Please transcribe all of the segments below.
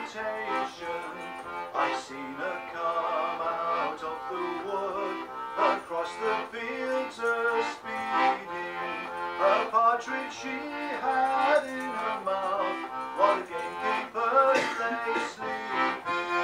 plantation. I seen her come out of the wood, across the fields a-speeding. A partridge she had in her mouth, while the gamekeepers lay sleeping.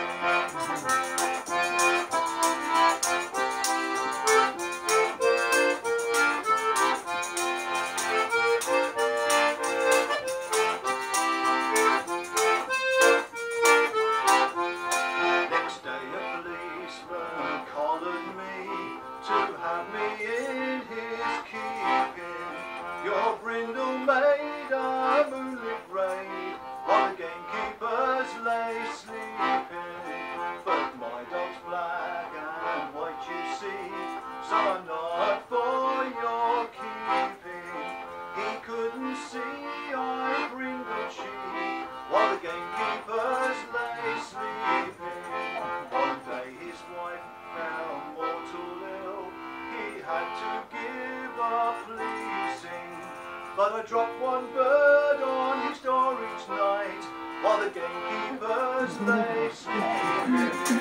Your brindle made a moonlit raid, while the gamekeepers lay sleeping. But my dog's black and white, you see, so I'm not for your keeping. He couldn't see I brindled she, while the gamekeepers lay sleeping. One day his wife found mortal ill, he had to give up pleasing. But I dropped one bird on his door each night, while the gamekeepers lay sleeping.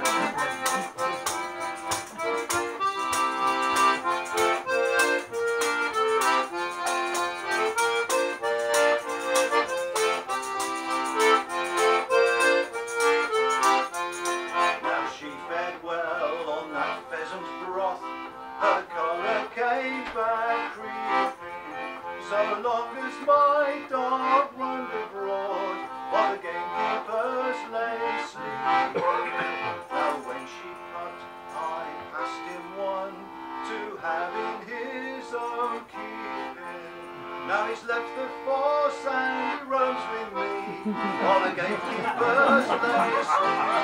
Now she fared well on that pheasant's broth, her colour came back creeping. So long as my dog roamed abroad, while the gamekeepers lay sleeping. Now when she put, I passed him one to have in his own keeping. Now he's left the force and he roams with me, while the gamekeepers lay sleeping.